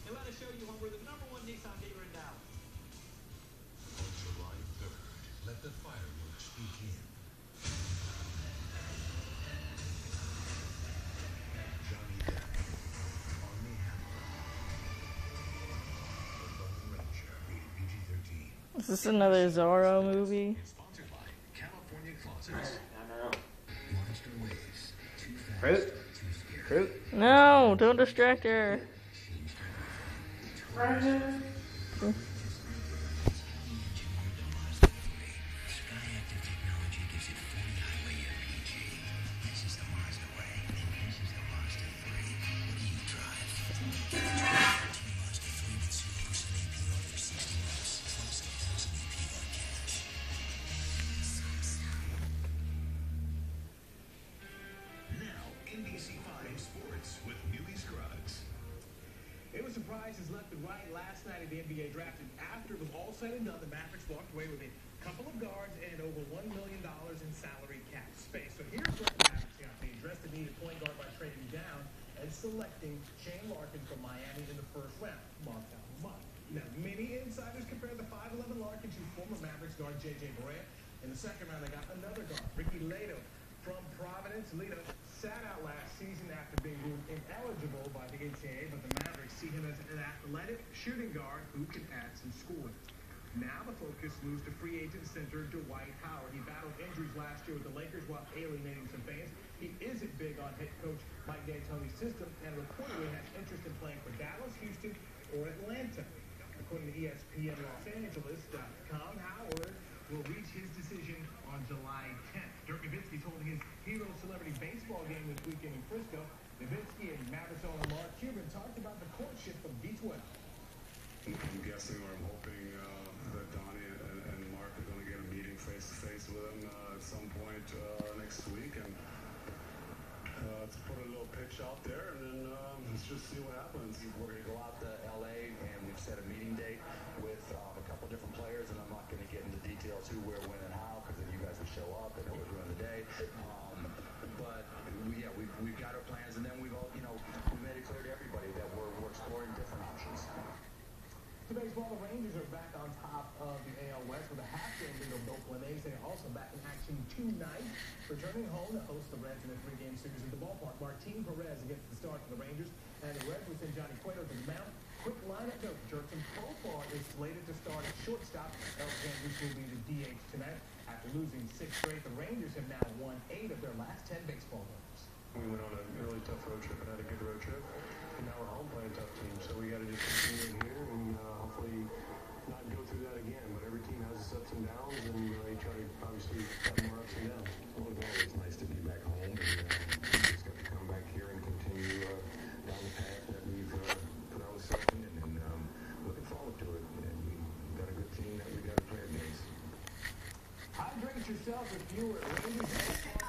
They let us show you when we're the #1 Nissan dealer in Dallas. On July 3rd, let the fireworks begin. Johnny Depp, Armie Hammer, The Lone Ranger, rated PG-13. Is this another Zorro movie? It's sponsored by California Closets. I know. Monster Waves. Too fast, Fruit. too scary. Fruit. No, don't distract her. Skyactiv technology gives it 40 highway LPG. This is the Mazda way, and this is the Mazda 3. What do you drive? Mazda 3 with 0% APR for 60 months, plus 1,000 APR cash. Now, NBC5 Sports with Newy Scruggs. It was surprises left and right last night at the NBA draft, and after it was all said and done, the Mavericks walked away with a couple of guards and over $1 million in salary cap space. So here's what the Mavericks got. They addressed the need of point guard by trading down and selecting Shane Larkin from Miami in the first round. Montel Monk. Now, many insiders compared the 5'11 Larkin to former Mavericks guard J.J. Barea. In the second round, they got another guard, Ricky Ledo from Providence. Ledo sat out last season after being ruled ineligible by the NCAA, but the Mavericks see him as an athletic shooting guard who can add some scoring. Now the focus moves to free agent center Dwight Howard. He battled injuries last year with the Lakers while alienating some fans. He isn't big on head coach Mike D'Antoni's system and reportedly has interest in playing for Dallas, Houston, or Atlanta. According to ESPN LosAngeles.com, Howard will reach his decision on July 10th. Dirk Nowitzki's holding his Hero Celebrity Baseball game this weekend in Frisco. Nowitzki and Mavericks owner Mark Cuban talked about the courtship of D12. I'm guessing, or I'm hoping that Donnie and Mark are going to get a meeting face-to-face with him at some point next week, and let's put a little pitch out there, and then let's just see what happens. We're going to go out to L.A., and we've set a meeting date with a couple different players, and I'm not going to get into details who, where, when, and how, because then you guys will show up and know what we're doing today. But we've got our plans, and then we've all, we made it clear to everybody that we're exploring different options. To baseball, the Rangers are back on top of the AL West with a half-game lead over the Oakland A's. They are also back in action tonight, returning home to host the Reds in a 3-game series at the ballpark. Martin Perez against the start for the Rangers, and the Reds will send Johnny Cueto to the mound. Quick lineup note: Jurickson Profar is slated to start at shortstop. Elvis Andrus will be the DH tonight. After losing 6 straight, the Rangers have now won 8 of their last 10 baseball games. We went on a really tough road trip and had a good road trip, and now we're home playing tough teams, so we got to just continue in here and hopefully not go through that again. But every team has its ups and downs, and you try to obviously have more ups and downs. Well, it's always nice to be back home, and just got to come back here and continue down the path that we've put ourselves in, and looking forward to it. And we've got a good team that we got to play against. Hydrate yourself with fewer Rangers.